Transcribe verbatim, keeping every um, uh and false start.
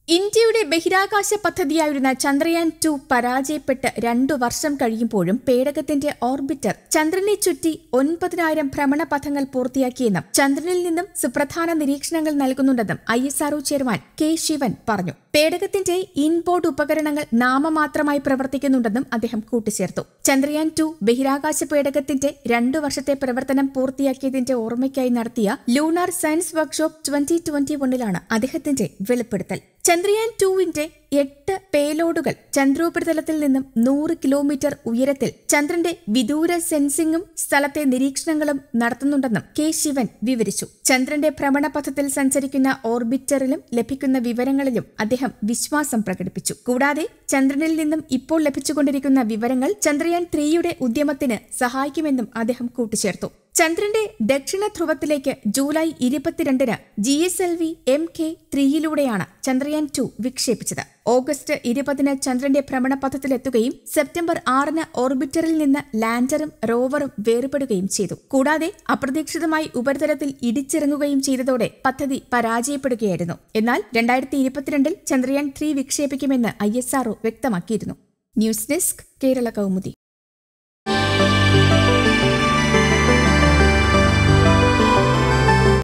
ഇന്ത്യയുടെ ബഹിരാകാശ പദ്ധതിയായിരുന്ന ചന്ദ്രയാൻ ടു പരാജയപ്പെട്ട് രണ്ടു വർഷം കഴിയുമ്പോഴും പേടകത്തിന്റെ ഓർബിറ്റർ ചന്ദ്രനെ ചുറ്റി ഒൻപതിനായിരം ഭ്രമണപഥങ്ങൾ പൂർത്തിയാക്കിയെന്നും ചന്ദ്രനിൽ നിന്നും സുപ്രധാന നിരീക്ഷണങ്ങൾ നൽകുന്നുണ്ടെന്നും I S R O chairman K Sivan പറഞ്ഞു. പേടകത്തിന്റെ ഇൻബോർഡ് ഉപകരണങ്ങൾ നാമമാത്രമായി പ്രവർത്തിക്കുന്നുണ്ടെന്നും അദ്ദേഹം കൂട്ടിച്ചേർത്തു. ചന്ദ്രയാൻ ടു ബഹിരാകാശ പേടകത്തിന്റെ രണ്ടു വർഷത്തെ പ്രവർത്തനം പൂർത്തിയാക്കിയതിന്റെ ഓർമ്മയ്ക്കായി നടത്തിയ lunar science workshop twenty twenty വണ്ണിലാണ് അദ്ദേഹത്തിന്റെ വെളിപ്പെടുത്തൽ. ചന്ദ്രയാൻ ടുവിന്റെ എട്ട് പേലോഡുകൾ ചന്ദ്രോപരിതലത്തിൽ നിന്നും നൂറ് കിലോമീറ്റർ ഉയരത്തിൽ ചന്ദ്രന്റെ വിദൂര സെൻസിംഗും സ്ഥലത്തെ നിരീക്ഷണങ്ങളും നടത്തുന്നുണ്ടെന്നും കെ ശിവൻ വിവരിച്ചു. ചന്ദ്രന്റെ ഭ്രമണപഥത്തിൽ സഞ്ചരിക്കുന്ന ഓർബിറ്ററിലും ലഭിക്കുന്ന വിവരങ്ങളിലും അദ്ദേഹം വിശ്വാസം പ്രകടിപ്പിച്ചു. കൂടാതെ ചന്ദ്രനിൽ നിന്നും ഇപ്പോൾ ലഭിച്ചുകൊണ്ടിരിക്കുന്ന വിവരങ്ങൾ ചന്ദ്രയാൻ ത്രീയുടെ ഉദ്യമത്തിന് സഹായിക്കുമെന്നും അദ്ദേഹം കൂട്ടിച്ചേർത്തു. ചന്ദ്രന്റെ ദക്ഷിണ ധ്രുവത്തിലേക്ക് ജൂലൈ ഇരുപത്തിരണ്ടിന് G S L V M K ത്രീയിലൂടെയാണ് ചന്ദ്രയാൻ ടു വിക്ഷേപിച്ചത്. ഓഗസ്റ്റ് ഇരുപതിന് ചന്ദ്രന്റെ ഭ്രമണപഥത്തിലെത്തുകയും സെപ്റ്റംബർ ആറിന് ഓർബിറ്ററിൽ നിന്ന് ലാൻഡറും റോവറും വേർപെടുകയും ചെയ്തു. കൂടാതെ അപ്രതീക്ഷിതമായി ഉപരിതലത്തിൽ ഇടിച്ചിറങ്ങുകയും ചെയ്തതോടെ പദ്ധതി പരാജയപ്പെടുകയായിരുന്നു. എന്നാൽ രണ്ടായിരത്തി ഇരുപത്തിരണ്ടിൽ ചന്ദ്രയാൻ ത്രീ വിക്ഷേപിക്കുമെന്ന് ഐ എസ് ആർ ഒ വ്യക്തമാക്കിയിരുന്നു. News desk Kerala Kaumudi.